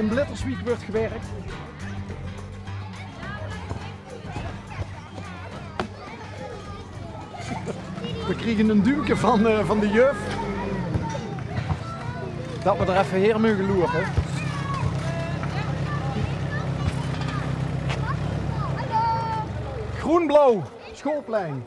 Blitterswijk wordt gewerkt. We kregen een duwke van de juf. Dat we er even heen mogen lopen. Groen-blauw, schoolplein.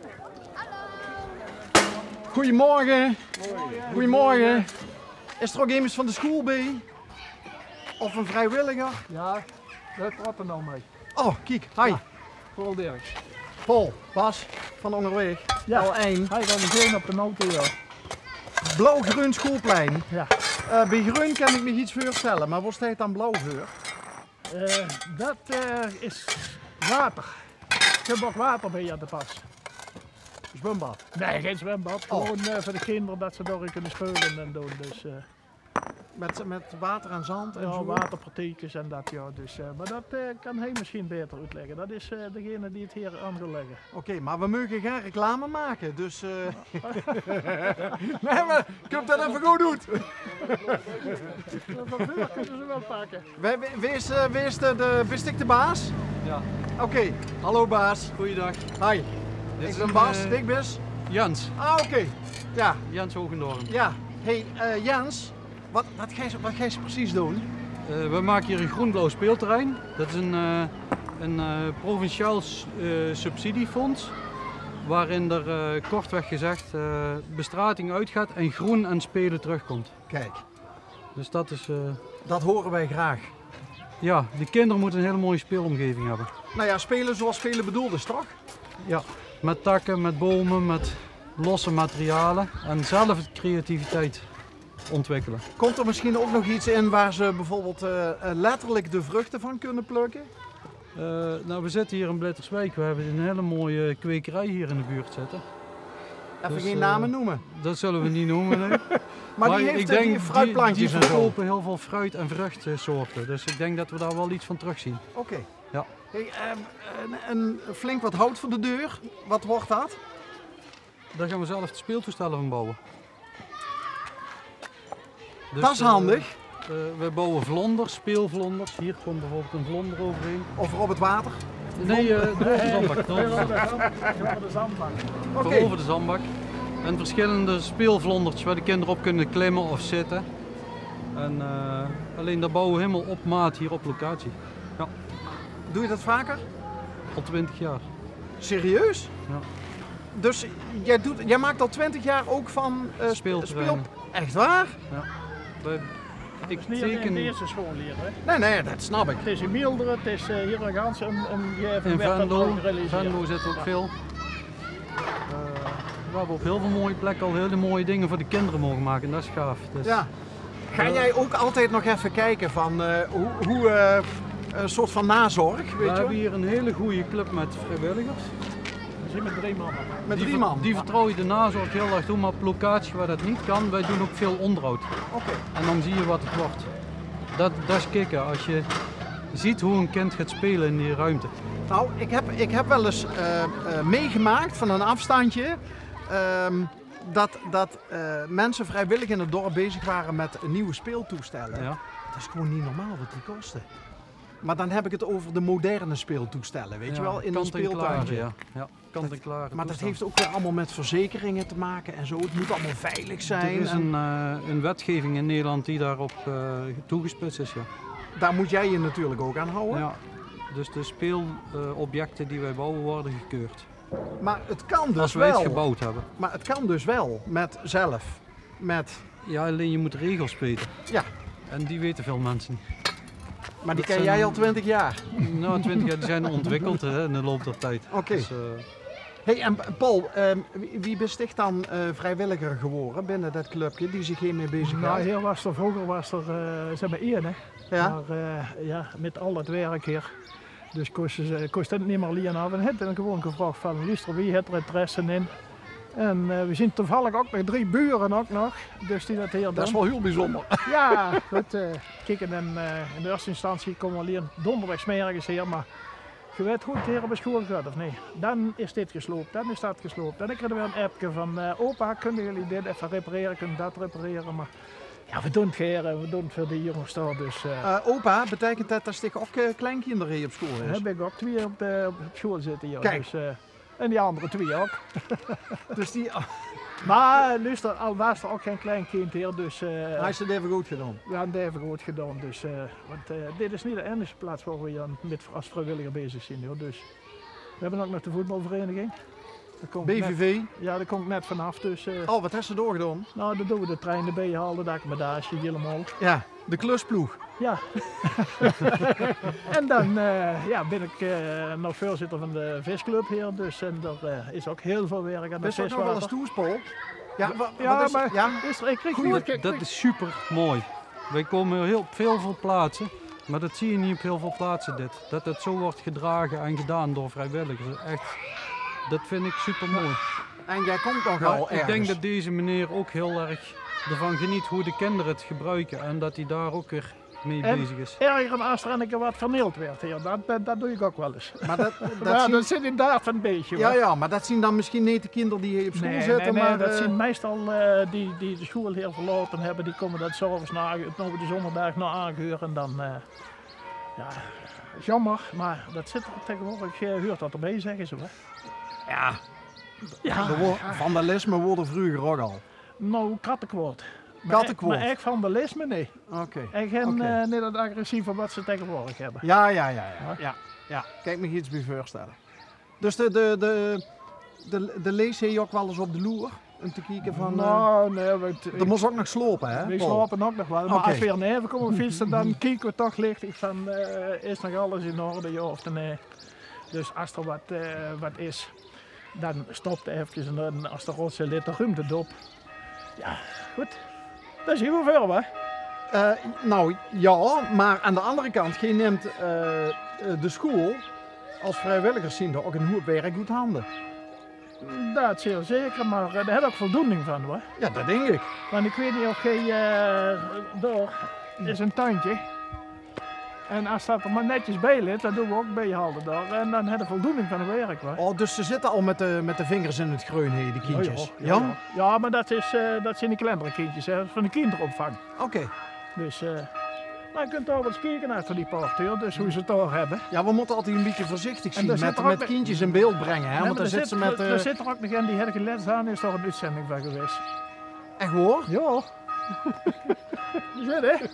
Goedemorgen. Goedemorgen. Is er ook iemand van de school bij? Of een vrijwilliger? Ja, daar praat er nou mee. Oh, kijk, hi. Paul Dirks. Paul, Bas, van onderweg. Ja. Al 1. Hij gaat meteen op de auto, ja. Blauw-groen schoolplein. Ja. Bij groen kan ik me iets voorstellen, maar wat staat dan blauw voor? Dat is water. Je hebt ook water bij aan de pas. Zwembad. Nee, geen zwembad. Oh. Gewoon voor de kinderen dat ze door kunnen spelen en doen. Dus, Met water en zand en ja, zo? waterpartiekjes en dat, ja. Dus, maar dat kan hij misschien beter uitleggen. Dat is degene die het hier aan gaat leggen. Oké, maar we mogen geen reclame maken, dus... Nee, maar ik heb dat even goed doen. Van vuur kunnen ze wel pakken. Wist ik de baas? Ja. Oké, hallo baas. Goeiedag. Hi. Dit Ik is ben Bas, ik ben... Jans. Ah, oké. Ja, Jans Hogendorp. ja. Hey, Jans, wat ga je precies doen? We maken hier een groen-blauw speelterrein. Dat is een provinciaal subsidiefonds. Waarin er kortweg gezegd bestrating uitgaat en groen en spelen terugkomt. Kijk, Dus dat is... dat horen wij graag. ja, de kinderen moeten een hele mooie speelomgeving hebben. Nou ja, spelen zoals spelen bedoeld is, toch? Ja, met takken, met bomen, met losse materialen en zelf creativiteit ontwikkelen. Komt er misschien ook nog iets in waar ze bijvoorbeeld letterlijk de vruchten van kunnen plukken? Nou, we zitten hier in Blitterswijk. We hebben een hele mooie kwekerij hier in de buurt zitten. Even Dus, geen namen noemen. Dat zullen we niet noemen. Nee. Maar die heeft die fruitplantjes die en zo. verkopen heel veel fruit- en vruchtsoorten. Dus ik denk dat we daar wel iets van terugzien. Oké. Ja. Hey, een flink wat hout voor de deur. Wat wordt dat? Daar gaan we zelf de speeltoestellen van bouwen. Dus, Dat is handig. we bouwen vlonders, speelvlonders. Hier komt bijvoorbeeld een vlonder overheen. Of op het water. Nee, door de zandbak. Door De zandbank. Oké. over de zandbak. En verschillende speelvlondertjes waar de kinderen op kunnen klimmen of zitten. En alleen dat bouwen we helemaal op maat hier op locatie. Ja, Doe je dat vaker? al 20 jaar. Serieus? Ja. Dus jij maakt al 20 jaar ook van Speelterreinen. Echt waar? Ik Het is niet alleen teken deze school hier, hè. Nee, dat snap ik. Het is in Milderen, het is hier een gans een in Venlo. gerealiseerd. Venlo zit ook veel. We hebben op heel veel mooie plekken al hele mooie dingen voor de kinderen mogen maken. En dat is gaaf. Dus, Ja. Ga jij ook altijd nog even kijken van hoe een soort van nazorg, we weet je hebben wel? hier een hele goede club met vrijwilligers. We zijn met 3 mannen. Met 3 man? Die vertrouwen de nazorg heel erg toe, maar op locatie waar dat niet kan, wij doen ook veel onderhoud. Oké. En dan zie je wat het wordt. Dat is kicken, als je ziet hoe een kind gaat spelen in die ruimte. Nou, ik heb wel eens meegemaakt van een afstandje dat mensen vrijwillig in het dorp bezig waren met nieuwe speeltoestellen. Ja. Dat is gewoon niet normaal wat die kosten. Maar dan heb ik het over de moderne speeltoestellen, weet je wel, in een speeltuintje. Ja. Ja, kant en klaar. Maar dat heeft ook weer allemaal met verzekeringen te maken en zo. Het moet allemaal veilig Er zijn. is een wetgeving in Nederland die daarop toegespitst is. Ja. Daar moet jij je natuurlijk ook aan houden. Ja. Dus de speelobjecten die wij bouwen worden gekeurd. Maar het kan dus Als wij het wel. gebouwd hebben. Maar het kan dus wel met zelf. Met, Ja, alleen je moet regels weten. ja, En die weten veel mensen niet. maar die Dat ken zijn- jij al 20 jaar. Nou, 20 jaar die zijn ontwikkeld hè, in de loop der tijd. Oké. Dus, Hey, en Paul, wie besticht dan vrijwilliger geworden binnen dat clubje die zich hiermee bezig Nou, houdt? hier was er vroeger zeg maar 1, hè. Ja? Maar ja, met al het werk hier. Dus kost het niet meer alleen af. En hebben gewoon gevraagd van, luister, wie heeft er interesse in? En we zien toevallig ook nog 3 buren ook nog, dus die dat hier doen. Dat is wel heel bijzonder. Ja, goed. Kijk, en in de eerste instantie komen we alleen donderdagsmiddags hier, maar je weet goed hier op de school gaat of niet. Dan is dit gesloopt, dan is dat gesloopt. Dan krijgen we een appje van opa, kunnen jullie dit even repareren, kunnen dat repareren. Maar Ja, we doen het geren, we doen het voor de jongens daar. Dus Opa, betekent dat dat je ook kleinkinderen hier op school is? heb ik ook 2 op school zitten. Ja. Kijk. Dus, en die andere 2 ook. Dus die, Maar luister, al was er ook geen klein kind hier, dus hij is het even goed gedaan. we hebben het even goed gedaan. Dus, want dit is niet de enige plaats waar we hier met als vrijwilliger bezig zijn. Hoor. Dus, we hebben ook nog de voetbalvereniging. Daar kom ik BVV. Net, ja, daar kom ik net vanaf. Dus, Oh, wat heeft ze doorgedaan? nou, dan doen we de trein erbij halen, de accommodatie helemaal. Ja, de klusploeg. Ja. En dan ja, ben ik nog voorzitter van de visclub hier, dus en er is ook heel veel werk aan de Best ook nog wel eens viswater. toespol. Ja, Ja, wat is, maar ja? ik kreeg nooit... Dat is super mooi. Wij komen heel, op heel veel plaatsen, maar dat zie je niet op heel veel plaatsen dit. Dat het zo wordt gedragen en gedaan door vrijwilligers. Echt, dat vind ik super mooi. En jij komt nog wel ergens. Ik denk dat deze meneer ook heel erg ervan geniet hoe de kinderen het gebruiken en dat hij daar ook weer mee En bezig is. erger als er een keer wat vernield werd hier, dat doe ik ook wel eens. Maar dat Ja, zien, dat zit inderdaad een beetje. ja, hoor. ja, maar dat zien dan misschien niet de kinderen die hier op school Nee, zitten, nee, maar... dat zijn meestal die de school hier verlaten hebben, die komen dat s'avonds over de zondag nog aangehuurd en dan, ja, is jammer, maar dat zit er tegenwoordig, huurt dat erbij, zeggen ze. Hè? ja, Ja, vandalisme worden vroeger ook al. nou, kattenkwoord. Kattenkwoord. Maar echt vandalisme, nee. Oké. En geen, Oké. niet dat agressieve wat ze tegenwoordig hebben. Ja, ja, ja, ja, ja, ja. Kijk me iets bij voorstellen. Dus de lees je ook wel eens op de loer? Om te kijken van... Nou, nee, er moest ook nog slopen, hè? we Paul? slapen ook nog wel. Maar Oké. als we hier neven komen fietsen, dan kijken we toch lichtig van, is nog alles in orde, ja of nee. Dus als er wat is, dan stopt even en dan, als de rotsen ligt, dan ruimt het op. Ja, goed. Dat is heel veel, hè? Nou ja, maar aan de andere kant, je neemt de school als vrijwilligers ziende ook een hoop werk goed handen. Dat is zeer zeker, maar daar heb ik ook voldoening van, hoor. Ja, dat denk ik. Want ik weet niet of jij daar is een tuintje. En als dat er maar netjes bij ligt, dan doen we ook bijhalen daar. En dan heb je voldoening van het werk, hoor. Oh, dus ze zitten al met de vingers in het groen, hè, die kindjes. Ja, ja. Ja, maar dat zijn die kleinere kindjes, hè, van de kinderopvang. Oké. Dus, maar je kunt daar wel eens kijken achter die poort, dus hoe ze het daar hebben. Ja, we moeten altijd een beetje voorzichtig En zien daar zit er met ook- kindjes in beeld brengen, hè? Nee, Want maar dan zit ze met... er zit er ook nog een die heeft gelet aan, is daar een uitzending van geweest. Echt hoor? Ja. Je zit, hè?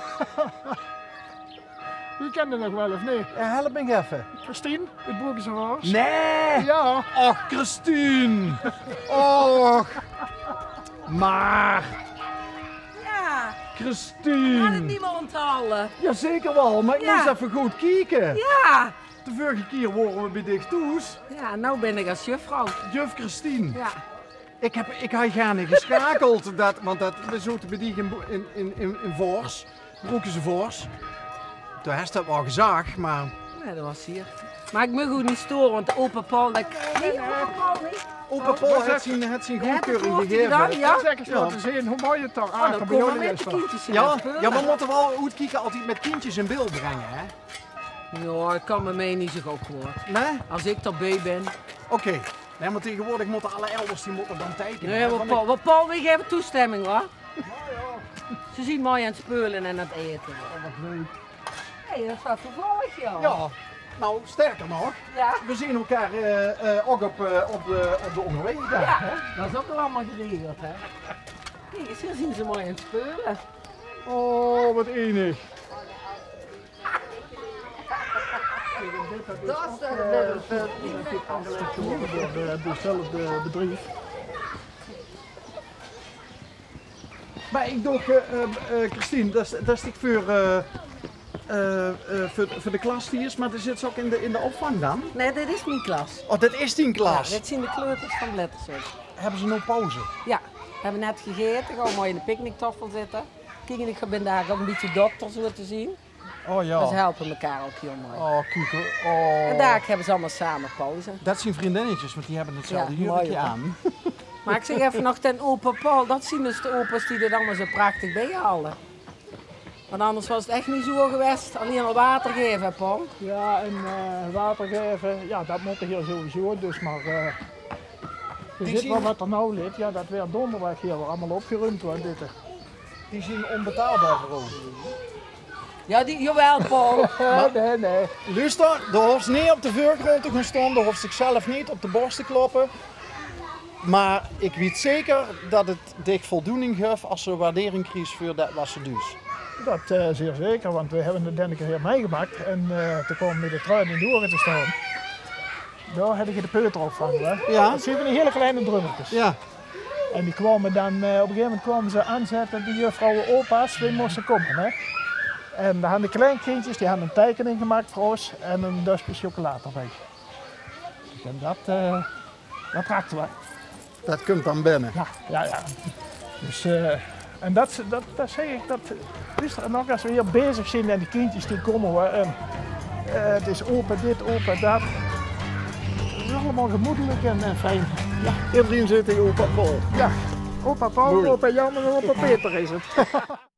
Wie kent er nog wel of nee? Ja, help me even. Christine, uit Broekse Waars. Nee! Ja. Och, Christine! Och! Maar, Ja, kan het Christine! niet meer onthouden. Jazeker wel, maar ik Ja. moest even goed kijken. Ja. De vorige keer waren we bij Dicht Toes. Ja, nou ben ik als juffrouw. Juf Christine. Ja. Ik had gaan geschakeld, want we zaten bij die in Voors, Broekse Voors. Toen heeft dat wel gezag, maar... Nee, dat was hier. Maar ik mag goed niet storen, want de opa Paul... Nee, opa Paul niet. Opa Paul heeft zijn goedkeuring gegeven. Dan, ja? Zeg eens wat te zien, hoe mooi het toch Oh, achter dan bij komen jullie met is de toch? kindjes in Ja, het spul. ja, we moeten wel goed kijken altijd met kindjes in beeld brengen, hè? Ja, ik kan met mij niet zo goed worden. Nee? Als ik erbij ben. Oké. Nee, maar tegenwoordig moeten alle elders die moeten dan tekenen. Nee, wat Paul, we geven toestemming, hoor. Ze zien mooi aan het speulen en aan het eten. Wat leuk. Hé, dat staat vervolg, joh. Ja, nou sterker nog, Ja. we zien elkaar ook op de onderweg. Ja, Hè? dat is ook allemaal geregeld, hè. Kijk eens, hier zien ze mooi aan het speulen. Oh, wat enig. Dat is Door hetzelfde bedrijf. Maar ik dacht, Christine, dat is niet voor de klas die is, maar dat zit ze ook in de opvang dan? Nee, dit is mijn klas. Oh, dat is die Ja, klas. dit zien de kleuters van Blettershut. Hebben ze nog pauze? Ja, we hebben net gegeten, gaan we mooi in de picknicktafel zitten. Kijk, en ik ben daar ook een beetje dokter zo te zien. Oh ja. Dus ze helpen elkaar ook heel mooi. Oh, kijk. Oh. En daar hebben ze allemaal samen pauze. Dat zijn vriendinnetjes, want die hebben hetzelfde Ja, mooi, jurkje hoor. aan. Maar ik zeg even nog ten opa Paul, dat zien dus de opa's die dit allemaal zo prachtig bijhalen. Want anders was het echt niet zo geweest, alleen al water geven, hè, Paul. Ja, en water geven, ja, dat moet er hier sowieso, dus maar... je ziet wel wat er nou ligt, ja, dat weer donderdag hier allemaal opgeruimd wordt. Dit. die zijn onbetaalbaar voor ons. Ja, jawel, Paul. Nee. Luister, daar hoeft ze niet op de voorgrond te gaan staan, daar hoeft zichzelf niet op de borst te kloppen. Maar ik weet zeker dat het dik voldoening geeft als ze een waardering krijgt voor dat wat ze doet. Dat zeer zeker, want we hebben het denne keer hier meegemaakt en toen kwam met de trui in de oren te staan. Daar heb ik de peuter opvangen. Hè? Ja. Dat zijn van die hele kleine drummetjes. Ja. En die kwamen dan, op een gegeven moment kwamen ze aanzetten, die juffrouwen opa's, die moesten komen. Hè? En dan hadden de kleinkindjes, die hadden een tekening gemaakt voor ons en een dusje chocolade erbij. En dat raakte wij. Dat komt dan binnen. Ja. Dus, en dat zeg ik, en nog als we hier bezig zijn en die kindjes die komen, hoor, en, het is open dit, open dat. Het is allemaal gemoedelijk en fijn. Ja, iedereen zit in opa Paul. Ja, opa Paul, Mooi. opa Jan en opa Peter is het.